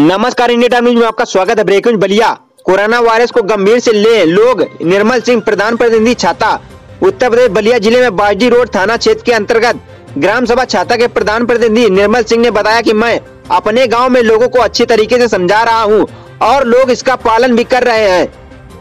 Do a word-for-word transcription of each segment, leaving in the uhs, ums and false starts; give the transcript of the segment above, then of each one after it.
नमस्कार, India time news में आपका स्वागत है। Breaking news Ballia. Corona virus को गंभीर से ले लोग। निर्मल सिंह, प्रधान प्रतिनिधि छाता, उत्तर प्रदेश। बलिया जिले में बाजडी रोड थाना क्षेत्र के अंतर्गत ग्राम सभा छाता के प्रधान प्रतिनिधि निर्मल सिंह ने बताया कि मैं अपने गांव में लोगों को अच्छी तरीके से समझा रहा हूं और लोग इसका पालन भी कर रहे हैं।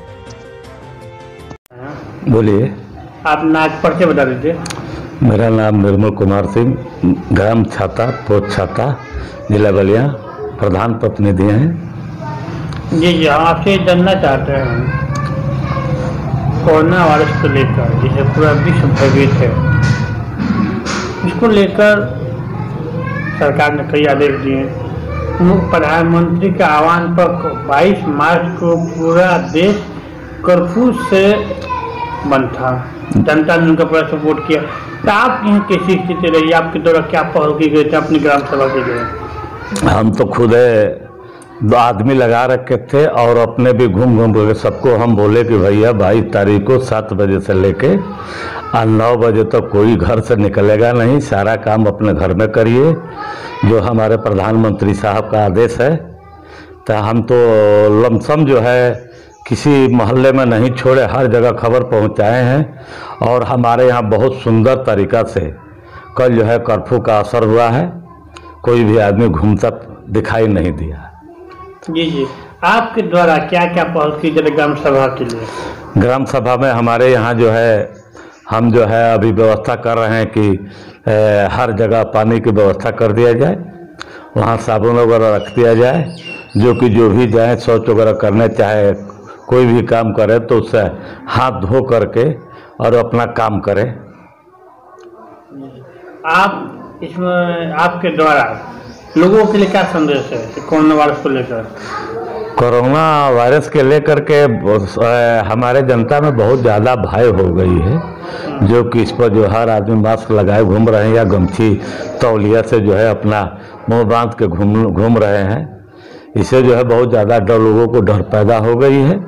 बोलिए। आप नाम परिचय बता दीजिए। मेरा नाम निर्मल कुमार सिंह, ग्राम छाता, पोस्ट छाता, जिला बलिया, प्रधान प्रतिनिधि हैं। जी जी हम आपसे जानना चाहते हैं, कोरोना वायरस को लेकर जिसे पूरा विश्व भयभीत है, इसको लेकर सरकार ने कई आदेश दिए। प्रधानमंत्री के आह्वान पर बाईस मार्च को पूरा देश कर्फ्यू से बंद था। जनता ने उनका पूरा सपोर्ट किया। तो आप यहाँ कैसी स्थिति रही? आपके द्वारा क्या पहल की गई थी अपनी ग्राम सभा के लिए? हम तो खुद दो आदमी लगा रखे थे और अपने भी घूम घूम के सबको हम बोले कि भैया बाईस तारीख को सात बजे से लेके और नौ बजे तक तो कोई घर से निकलेगा नहीं, सारा काम अपने घर में करिए, जो हमारे प्रधानमंत्री साहब का आदेश है। तो हम तो लमसम जो है किसी मोहल्ले में नहीं छोड़े, हर जगह खबर पहुंचाए हैं और हमारे यहाँ बहुत सुंदर तरीक़ा से कल जो है कर्फ्यू का असर हुआ है। कोई भी आदमी घूमता दिखाई नहीं दिया। जी जी आपके द्वारा क्या क्या पहल की जाए ग्राम सभा के लिए? ग्राम सभा में हमारे यहाँ जो है हम जो है अभी व्यवस्था कर रहे हैं कि ए, हर जगह पानी की व्यवस्था कर दिया जाए, वहाँ साबुन वगैरह रख दिया जाए, जो कि जो भी जाए शौच वगैरह करने चाहे कोई भी काम करे तो उससे हाथ धो करके और अपना काम करे। आप इसमें आपके द्वारा लोगों के लिए क्या संदेश है कोरोना वायरस को लेकर? कोरोना वायरस के लेकर के हमारे जनता में बहुत ज़्यादा भय हो गई है, जो कि इस पर जो हर आदमी मास्क लगाए घूम रहे हैं या गमछी तौलिया से जो है अपना मुंह बांध के घूम घूम रहे हैं। इससे जो है बहुत ज़्यादा डर लोगों को डर पैदा हो गई है।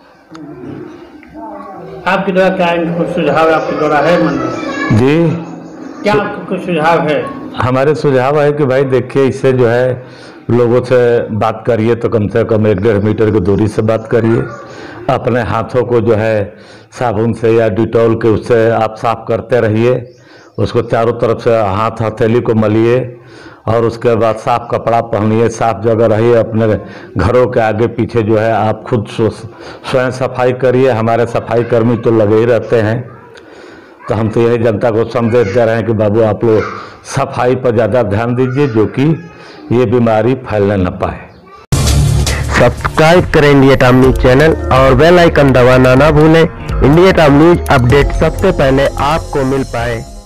आपके द्वारा क्या कुछ सुझाव आपके द्वारा है मन में? जी क्या आपका कुछ सुझाव है? हमारे सुझाव है कि भाई देखिए, इससे जो है लोगों से बात करिए तो कम से कम एक डेढ़ मीटर की दूरी से बात करिए। अपने हाथों को जो है साबुन से या डिटॉल के उससे आप साफ करते रहिए। उसको चारों तरफ से हाथ हथेली को मलिए और उसके बाद साफ कपड़ा पहनिए, साफ जगह रहिए। अपने घरों के आगे पीछे जो है आप खुद स्वयं सफाई करिए। हमारे सफाई कर्मी तो लगे ही रहते हैं। तो हम तो यही जनता को संदेश दे रहे हैं कि बाबू आप लोग सफाई पर ज़्यादा ध्यान दीजिए, जो कि ये बीमारी फैलने न पाए। सब्सक्राइब करें इंडिया टाइम न्यूज चैनल और बेल आइकन दबाना ना भूलें। इंडिया टाइम न्यूज अपडेट सबसे पहले आपको मिल पाए।